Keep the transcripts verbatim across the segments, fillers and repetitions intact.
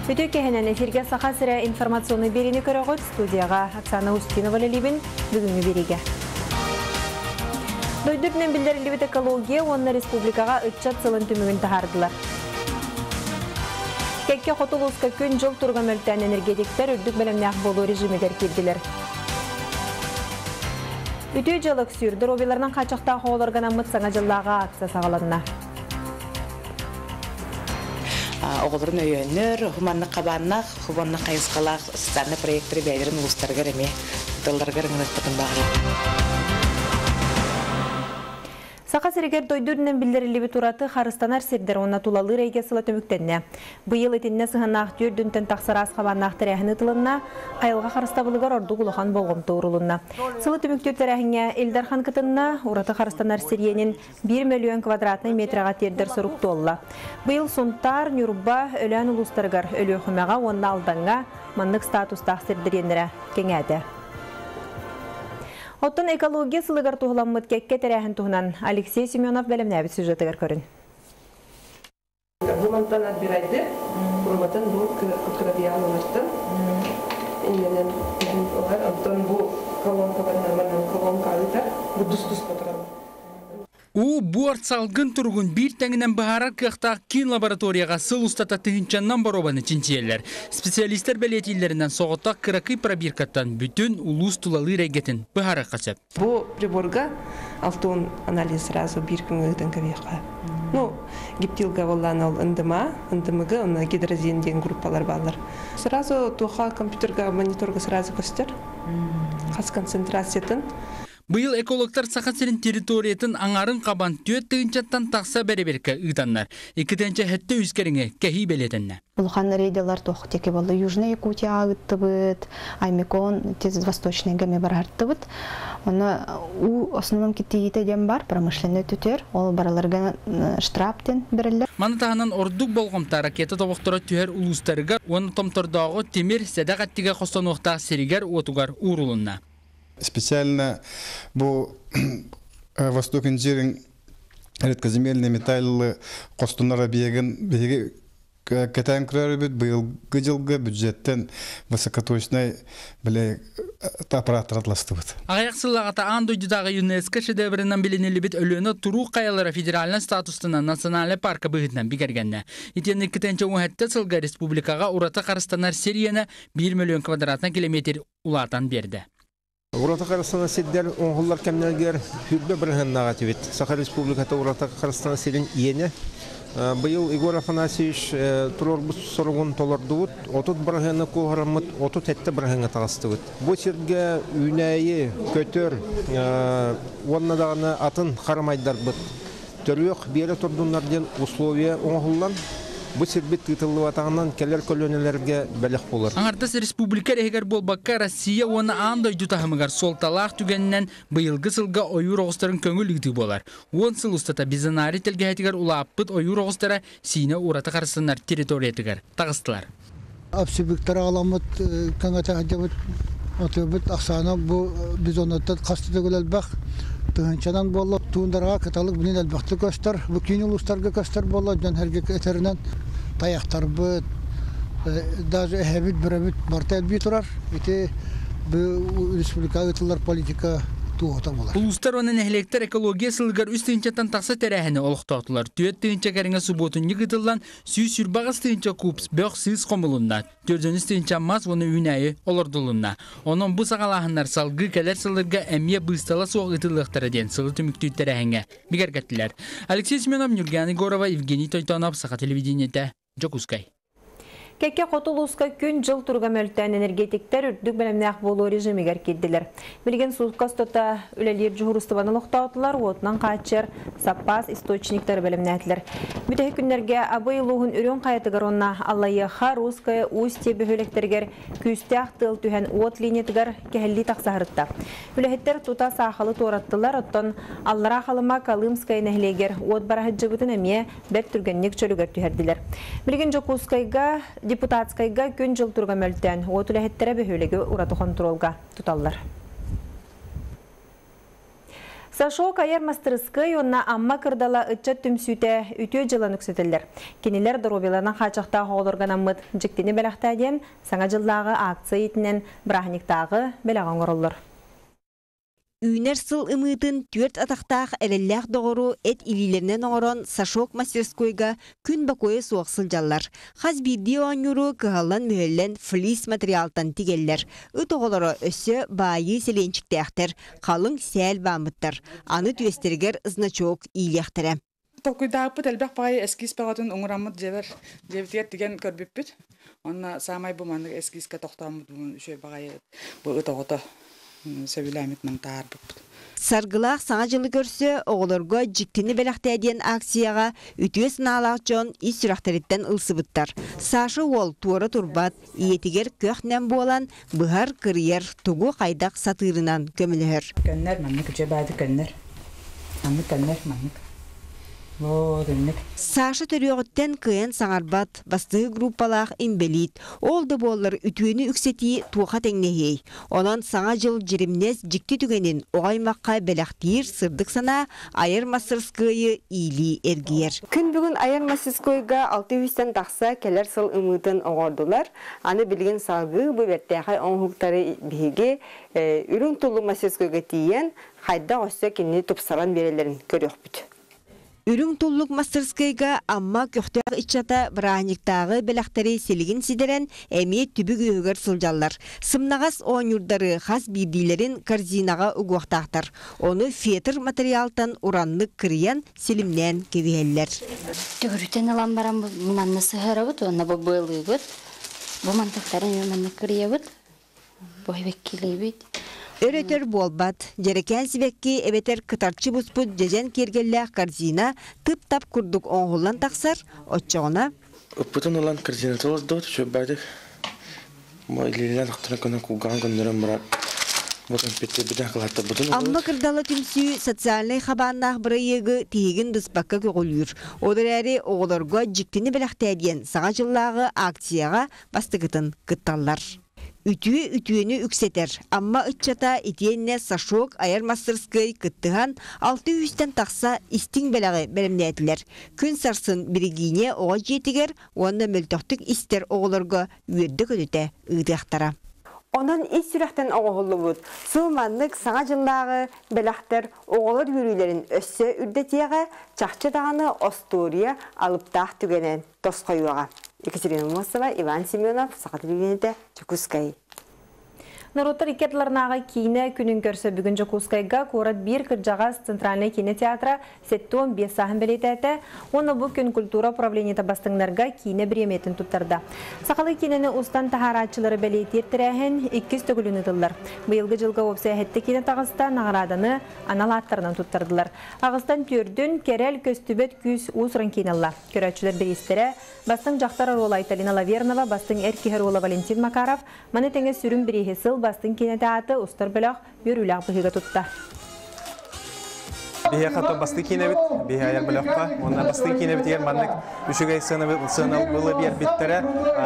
Өтө кехенен эфирге саха сірі информационный берені көріғыт студияға Оксана Устинова лебін бүгінгі береге. Дойдырнен білдірілібет экология, онына республикаға үтчат сылын түмігін тахардылар. Кәкке қотылуызға күн жыл тұрға мөлттен энергетиктер үрдік бәлемнәқ болу режимегер келділер. Үтө жылық сүрдір обеларынан қачықта қолырғана мұт саңа жыллаға акция сағаланына. Оғылырын өйенер, хуманны қабаннақ, хуманны қайысқалақ, социальный проекттері бәйдерін ұлыстарға реме, дылларға рыңынық бұтын бағылы. Сақа сірігер дойдырнен білдірілі тураты Харыстанар сердер онна тулалы рейге сылы төміктенне. Бұйыл етінне сығынақ түрдінтен тақсыра асқабаннақ тәрәхіні тылынна, айылға Харыстабылығар орду құлыған болғым тұғырылынна. Сылы төміктер тәрәхіне Элдархан кытынна, ураты Харыстанар сериенін бір миллион квадратный метраға тердер сұрық толла. Бұйыл сұнтар, Нюрба, өлән ұлыстарғар өлі өқімеға онна алданға маңнық статустақ сердеренері кеңәді. Оттон экология сылыгар туғыламмыт кәкке тәрәхін туғынан Алексей Семенов бәлімнәбі сюжетігер көрін. Бұмантан отбирайды, бұрматын бұл күрабиялыларды. Инненен олар, антон бұл колонка барнарманан колонка алытар, бұл дұс-дұс батыралы. У буарт салгын тұрғын бір тәңінен бағарар қияқтақ кен лабораторияға сыл ұстата тығынчаннан баробаны чинчиелер. Специалистер бәлетейлерінен соғыттақ қырақы пробиркаттан бүтін улус тулалы рәйгетін бағара қасып. Бұл приборға алтын анализ сразу бір күнгілдің көбейқа. Ну, гептилға олан ол ындыма, ындымығы, оны гидрозин деген группалар балар. Сразу туға компьютерға, мониторға сразу көстер. Қас концентрациятын. Бұйыл экологтар сақасырын территориятын аңарын қабан түйет түйінчаттан тақса бәрі-беркі ұйтанлар. Екітенче хәтті үзкеріңе кәхи белетінні. Бұлған рейделар тоқ теке болды. Южный Якутия ағытты бұд, Аймекон, тез восточный гәме бар артты бұд. Оны у основном кетті дем бар, промышленный түтер, ол бараларға штраптен берілер. Манытағынан ордук болғымта ракета тобықтыры түйер ұлыстарыға, оны томтордағы темір сәдәғаттіге қостан оқтақ серігер отуғар урулынна. Специально bu Восток инжирин редкоземельные металлы костунара бегин беги кетен крарбит быйылгы жылгы бюджеттен высокоточный биле аппарат ратластыбыт. Аяқсылағата андойдыдағы ЮНЕСКО шедеврынан биленели бит өлөні туру қаялары федеральный статустынан национальный парка бігітінен бігергенне. Итенні кітенче оңәтті сылға республикаға урата Қарыстанар серияны бір миллион квадратна километр улатан берді. Урата Қарыстана селдер оңғылар кәмнелгер хүрбе бірген нағатывет. Саха республиката Урата Қарыстана селін иені. Бұйыл Игор Афанасьевич тұрорбыз сұрғын толардуыт, отут біргені қоғарамыт, отут әтті біргені тағыстығыт. Бұл серге үйнәйі, көтер, оннадағына атын қарамайдар бұд. Төріөк бері тұрдыңлардың условия оңғылан, бұл сербет тытылы ватағынан кәлер көлөнелерге бәліқ болыр. Аңардас республика рейгер болбаққа Россия оны аңдай дұтағымығар солталақ түгеннен бұйылғы сылға ойыр оғыстарын көңіл үгді болар. Он сыл ұстата бізінари телгәйтігер ұлаппыт ойыр оғыстары сине ураты қарсынар территориятығар тағыстылар. Апсибіктер аламыт кәңәтәң әдебіт отыбыт ақсаны бұл бізонаттан қасты түгіл әлбәқ. Тығынчанан болы туындарға каталык білін әлбәқті көстер, бұл кейін ұлыстарға көстер болы, жан әрге әтерінен таяқтар бұд, даже әбіт бір әбіт барта әлбей тұрар, еті бұл республика ұтылар политика туғыта болар. Улустар оның әхлектер экология сылғар үз түйінчаттан тақса тәрәхіні олықтатылар. Түйет түйінча кәріңе сұботын егітілден сүй сүрбағыз түйінча купс бөқ сыз қомылынна. Төрдініс түйінча маз оны үйнәйі олырдылынна. Оның бұл сағалағынлар салғы кәлер сылырға әмия бұстала соғы ытылықтары ден сылы түміктүй тәрәхінге бігергәттілер. Алексей Семенов, Нюрган Егорова, Евгений Тойтонов, Саха телевидениеті, Джокускай. Кәкке қотылуысқа күн жыл тұрға мөлттен энергетиктер үрдік бәлемнәқ болу режимегер кедділер. Білген суыққа стота үлелер жүғырыстыбаны лұқтаутылар, отынан қачыр, саппас, источниктер бәлемнәтілер. Бүтәхі күнлерге абай луғын үрін қайатығыр онна Аллайыға, Русская, Устье бөхөлектергер күстәқ тыл түхен от линетігер кәхілі тақсағырытта. Үләхеттер тута сақалы тораттылар, оттан Аллара қалыма Калымская нәхілегер от барахыт жығытын әме бәр түргеннек чөлігер түхерділер. Білген Жокускайға депутатскайга күн жыл турга мөлттен от үләхеттері бөхөлігі ұраты контролға тұталылар. Сашок айар мастырыскы онна амма кырдала ытчат түмсүйте үтө жылан үксетелдер. Кенелер доробелана хачақта хоолорган аммыт жіктені бәліқтаден саңа жыллағы акция етінен брахниктағы бәліған ғырылыр. Үйнер сыл ымытын төрт атақтақ әрелләқ доғыру әт илилерінен оңырон Сашок мастерскойға күн бақойы соқсыл жаллар. Хаз бірді оңыру кығалан мүйеллен флис материалтан тигеллер. Үт оғылары өсі байы селенчіктәқтер, қалың сәл бамыттар. Аны түестергер значок ийлектірі. Толкуйдағыппыт әлбәқ бағай әскіз бағатын оңырамыд жевер. Жевтігер деген көрбіппіт. Онна самай бұманды әскізге тоқтамыд бұн үші бағай бұл ұт оғыты. Саргылақ саңа жылы көрсі, оғылырға жіктені бәліқтәден акцияға үтіе сыналақ жон ис сүрақтареттен ұлсыбыттар. Сашы ол туары турбат, иетігер көқнен болан бұғар кірьер тұғу қайдақ сатырынан көмілігір. Көннер, мәнік үче бәді көннер. Мәнік көннер, мәнік. Саша төрөғіттен күйен саңарбат, бастығы группалақ имбелит. Олды болыр үтуені үксеті туға тәңнехей. Онан саңа жыл жерімнес жікті түгенін оғаймаққа бәліқтейір сырдық сана айыр масырскөйі илі әргейер. Күн бүгін айыр масырскөйға алты жүзден тақса кәлер сыл үмітін оғардылар. Аны білген салғы бұл бәрттәқай оңғықтары бігі үрін тұлы масырскөйге тиен қайда осы кенне тұпсаран берелерін көрек бүт. Үрің тұллық мастерскайға амма көқтіғ итчата бұрағниктағы бәліқтері селігін сидерен әме түбі күйігір сылжалар. Сымнағас оңырдары қас бейдейлерін корзинаға ұғуақтақтар. Оны фетр материалтан ұранлық кіриян селімнен кевелер. Түгірітен алам барам бұманны сығыры бұд, оны бұл бұйлы бұд. Бұмантықтарын өманны кірия бұд. Бойбек келей бұд. Өретер болбат, жерекен сибекки эбетер кытарчы буспут жежен кергеллях корзина тып-тап курдук оңғылан тақсар, отчоғына. Өппутын олан корзина толыздуғыт, шөп бәдік. Ма илелен ақтына көне куған көндерін бұрар. Амма кырдалы түмсі социальный хабаннақ бірі егі тегін дұспаққа көғілір. Одар әрі оғыларға жіктені біліқтәден саңа жыллағы акцияға бастығытын күтталар. Үтüе үтüені үксетер. Амма үтчата итенне Сашок айар мастерскай кыттыған алты жүзден тақса истин бәліғі бәрімнәтілер. Күн сарсын бірігіне оға жетігер, онына мөлтөқтік істер оғыларға үйерді көдіте ұйдықтара. Ondan iş sürəkdən oğullu bud. Sılmanlık sağa жыллағы bələklər oğulur yürüylerin össü ürdetiyağı çaxçı dağını Ostoriya alıp dağ tügenen Toskoyuağa. Екатерина Мосова, Иван Семенов, Сақаты Бігенеті, Чукускай. Народтар икетларнағы кейіне күнін көрсі бүгін Жокускайға көрат бір кіржағас Центральный кинотеатра сеттон бес сағын білетәті, оны бұл күн культура управлениеті бастыңларға кейіне біреметін тұттарды. Сақалы кейінені ұстан тахаратчылары білетер тірәхін иккіз төгіліні дылдар. Бұйылғы жылға опсайхетті кейіне тағыста нағырадыны аналаттарынан тұттардылар. Ағыстан түрдін керел көстүбет күз ұсырын кейінелла. Көрәтшілер бір істері бастың жақтар Рола Италина Лавернова, бастың әркехер Рола Валентин Макаров, маны тәңе сүрін бір ехесіл бастың кинотеатры ұстар біліқ бөріліғ бұхыға тұтта. Бихе хато басты кинебит, бихе аяр біліққа, онна бастың кинебит егер маңнық үшігай сынал бұлы бер биттері.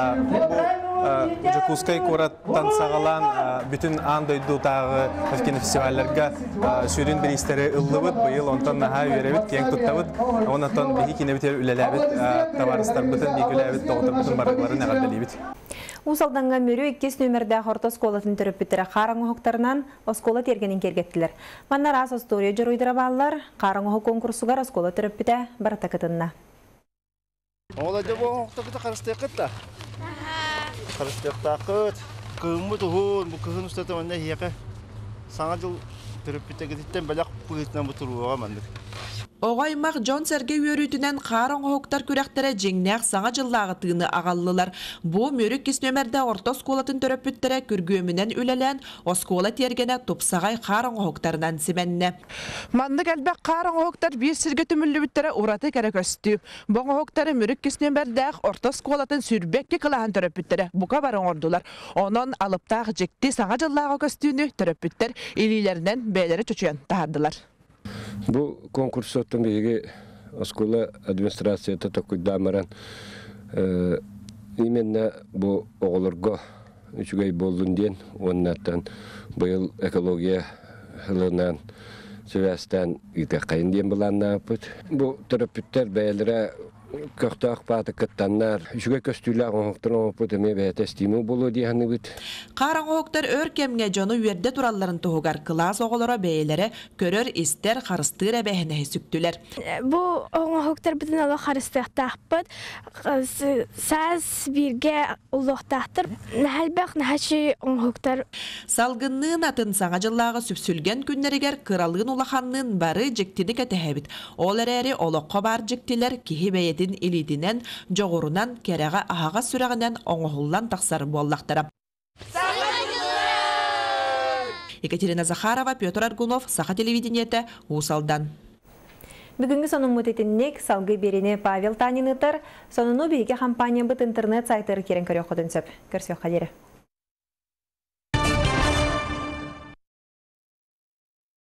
Жокускай кораттан сағалан бүтін андойду тағы өткені фестивалларға сүрін бір істері ұллыбыт, бұйыл онтан наға үйеребіт, кең тұттабыт, онаттан бихе кинебитер үлеләбіт, таварыстар бұтын, бек үләбіт, тоғытыр бұтын барықлары нәғаддалебіт. Усалданға мөрі иккес нөмірді хорта сколатын түріп біттірі қарың оғықтарынан оскола тергенін кергеттілер. Маннар аз остория жұройдыра балылар, қарың оғы конкурсуғар оскола түріп бітті барата кытынна. Олады бұл оғықтақыты қарыстықытта. Қарыстықтақыт. Күйімі тұғын, бұл күйін ұстатымында хеқі. Саңа жыл түріп бітті кеттен бәләқ бұғытынан бұтыруға мәндік. Оғаймақ Джон Сәрге өрітінен қарың оғықтар көрәқтері жеңнәқ саңа жыллағы тыны ағалылар. Бұ мөрік кес нөмірді орта сколатын төріп бүттірі күргөмінен өлелен оскола тергені топсағай қарың оғықтарынан семенне. Мандық әлбәк қарың оғықтар бір сірге түмілі бүттірі ұраты кәрі көсті. Бұң оғықтары мөрік кес нөмірді орта сколатын сүрбекке қылаған төріп бүттірі бұқа барын ордылар. Онын алыптағы жекті саңа жыллағы көстіні төріп бүттір илилерінен бәлері чөчуен тағардылар. Бұл конкурс оттан беге оскола администрацията такой дамаран именно бұл оғылырға үчігай болдың ден, оннаттан бұл экология хылынан сөбәстән үйтә кайын дем буланна бут. Бу терапевттер бәйләре көктөк баты кыттаннар. Жүгө көстүләр оңтырын бут эме бәтә стимул болу дигәнне бит. Караңгоктар өр кемге жону үйерде туралларын тугар класс оголора бәйләре көрөр истер харыстыр әбәһенә сүктүләр. Бу оңгоктар бүтән ала харыстыктакпыт. Саз бирге улуктактыр. Нәһәлбәк нәһәши оңгоктар. Салгыннын атын саңа жылларга сүпсүлгән күннәрегәр кыралгын улаханнын бары жектине кәтәһәбит. Олар әре олоққа бар жектиләр киһи бәйетин илидинен жоғырунан кереға аға сүрәгенен оңғыллан тақсар боллақтара. Екатерина Захарова, Петр Аргунов, Саха телевидениеті, Усалдан. Бүгінгі соның мұтетіннек салғы беріне Павел Танинытар, соныны бейге компания бұт интернет сайтыр керен көрі құдын сөп. Көрсек қадері.